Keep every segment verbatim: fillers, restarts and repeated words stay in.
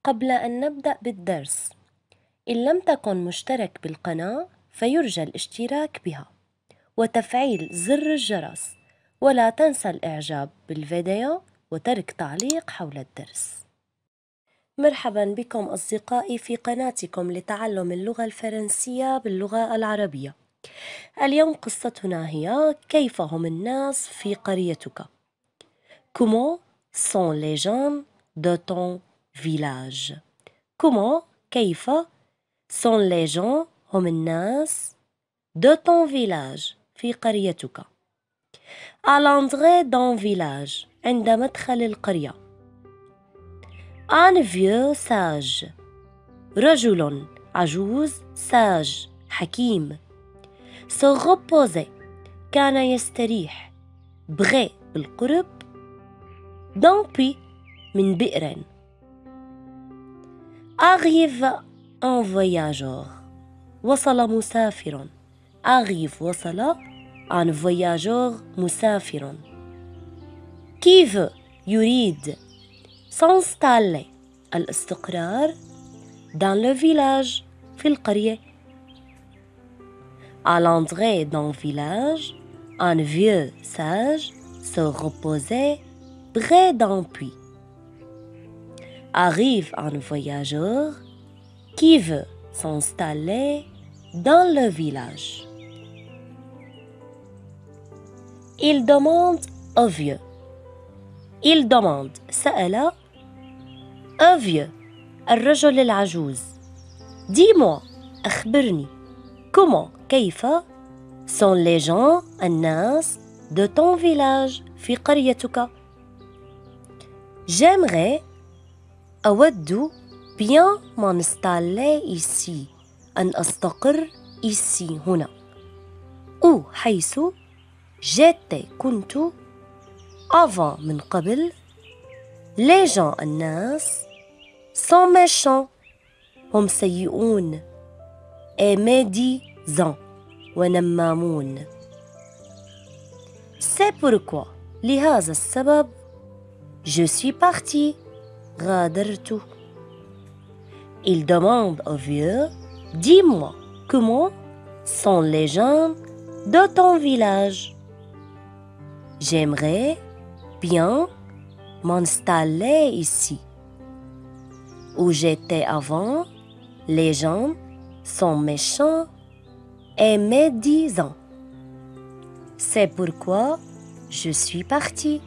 قبل أن نبدأ بالدرس، إن لم تكن مشترك بالقناة فيرجى الاشتراك بها وتفعيل زر الجرس، ولا تنسى الإعجاب بالفيديو وترك تعليق حول الدرس. مرحبا بكم أصدقائي في قناتكم لتعلم اللغة الفرنسية باللغة العربية. اليوم قصتنا هي كيف هم الناس في قريتك؟ Comment sont les gens de ton village? Comment كيف sont les gens هم الناس de ton village في قريتك. À l'entrée d'un village عند مدخل القرية. Un vieux sage رجل عجوز sage حكيم. Se reposer كان يستريح. Près بالقرب. D'un puits من بئر. Arrive un voyageur وصل مسافر. Arrive وصل un voyageur مسافر. Qui veut يريد s'installer الاستقرار dans le village في القرية. À l'entrée d'un village, un vieux sage se reposait près d'un puits. Arrive un voyageur qui veut s'installer dans le village. Il demande au vieux. Il demande سأل au vieux الرجل العجوز. Dis-moi أخبرني comment كيف sont les gens الناس de ton village في قريتك. J'aimerais أود bien m'installer ici أن أستقر ici هنا. أو حيث j'étais كنت avant من قبل les gens الناس sont méchants هم سيئون et médisants ونمامون. C'est pourquoi لهذا السبب je suis parti غادرت. Il demande au vieux dis-moi comment sont les gens de ton village. J'aimerais bien m'installer ici. Où j'étais avant, les gens sont méchants et médisants. C'est pourquoi je suis parti.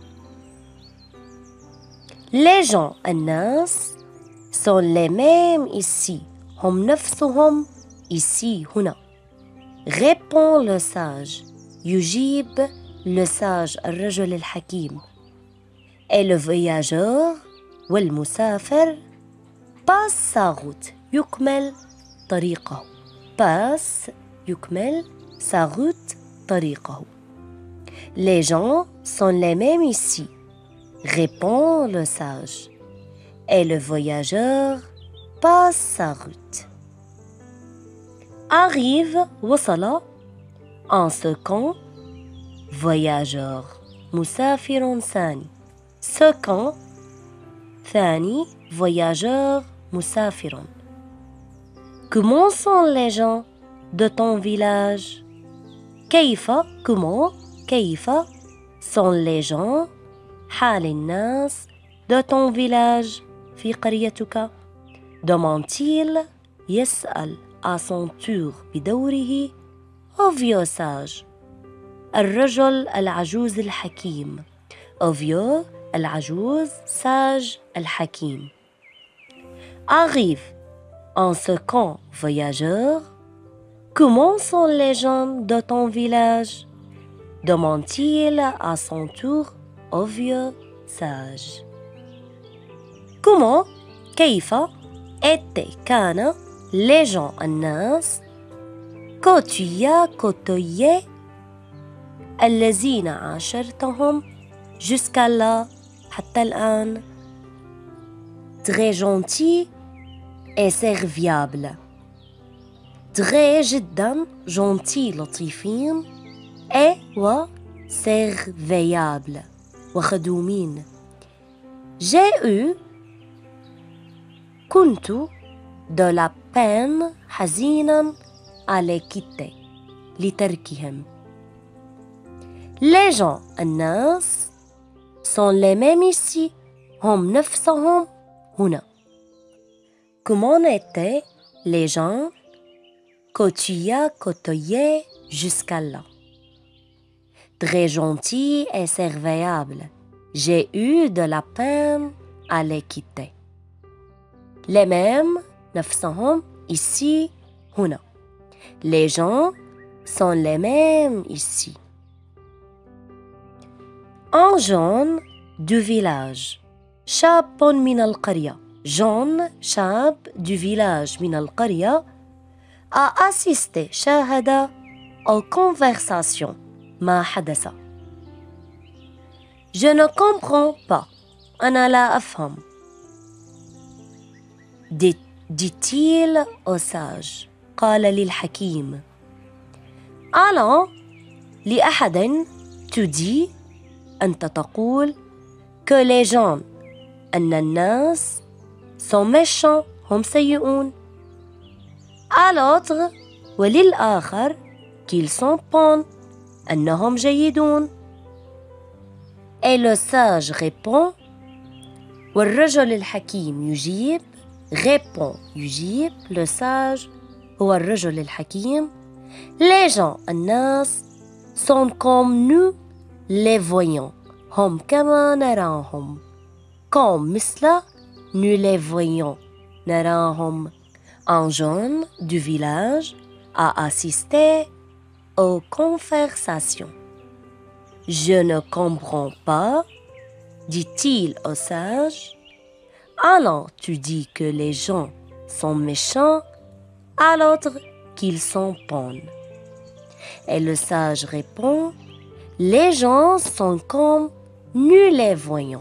Les gens الناس sont les mêmes ici. هم نفسهم ici هنا. Répond le sage. يجيب le sage الرجل الحكيم. Et le voyageur والمسافر passe sa route يكمل طريقه. passe يكمل sa route طريقه. Les gens sont les mêmes ici. Répond le sage. Et le voyageur passe sa route. Arrive وصل un second voyageur مسافر ثاني. second ثاني voyageur مسافر. Comment sont les gens de ton village? كيف comment كيف sont les gens حال الناس de ton village في قريتك. demande-t-il يسأل à son tour بدوره au vieux sage الرجل العجوز الحكيم. au vieux العجوز sage الحكيم. Arrive un second voyageur. Comment sont les gens de ton village? demande-t-il à son tour au vieux sage. Comment كيف étaient كان les gens الناس côtoya côtoyé الذين عاشرتهم jusqu'à là حتى الآن. très gentil et serviable. très جدا gentil لطيفين et و serviable وخدومين. j'ai eu كنت de la peine حزينا à les quitter لتركهم. Les gens الناس sont les mêmes ici هم نفسهم هنا. Comment étaient les gens que tu as côtoyés jusqu'à là? Très gentil et serviable. J'ai eu de la peine à les quitter. Les mêmes نفسهم ici هنا. Les gens sont les mêmes ici. Un jeune du village. شاب من القرية. jeune شاب du village من القرية a assisté شاهد aux conversations ما حدث. Je ne comprends pas. أنا لا أفهم. dit-il au sage. قال للحكيم. alors لأحد tu dis أنت تقول que les gens أن الناس sont méchants هم سيئون. à l'autre وللآخر qu'ils sont bons أنهم جيدون. et le sage répond والرجل الحكيم يجيب répond يجيب le sage هو الرجل الحكيم. les gens الناس sont comme nous les voyons هم كما نراهم. comme مثل nous les voyons نراهم. un jeune du village a assisté aux conversations. Je ne comprends pas, dit-il au sage. Alors tu dis que les gens sont méchants, à l'autre qu'ils sont bons. Et le sage répond, les gens sont comme nous les voyons.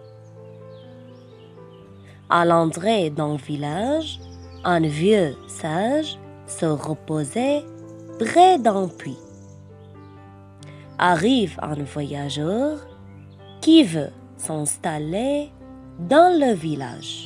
À l'entrée d'un village, un vieux sage se reposait près d'un puits. Arrive un voyageur qui veut s'installer dans le village.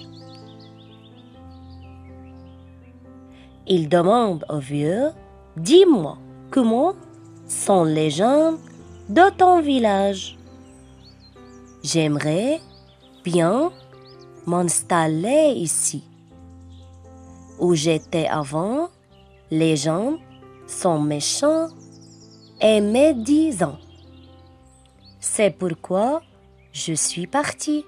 Il demande au vieux, dis-moi, comment sont les gens de ton village? J'aimerais bien m'installer ici. Où j'étais avant, les gens sont méchants et médisants. C'est pourquoi je suis parti.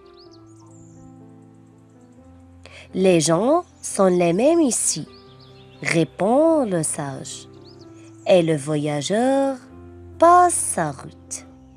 Les gens sont les mêmes ici, répond le sage. Et le voyageur passe sa route.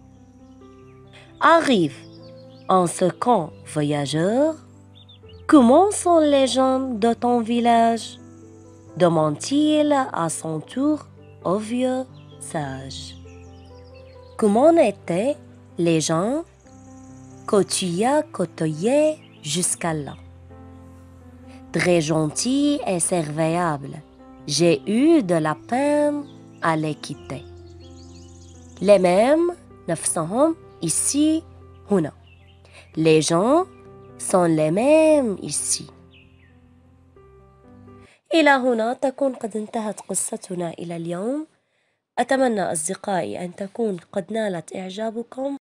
Arrive un second voyageur. Comment sont les gens de ton village? demande-t-il à son tour au vieux sage. Comment étaient les gens que tu as côtoyés jusqu'à là? Très gentil et serviable. J'ai eu de la peine à les quitter. Les mêmes نفسهم ici هنا. Les gens sont les mêmes ici. إلى هنا تكون قد انتهت قصتنا إلى اليوم. أتمنى أصدقائي أن تكون قد نالت إعجابكم.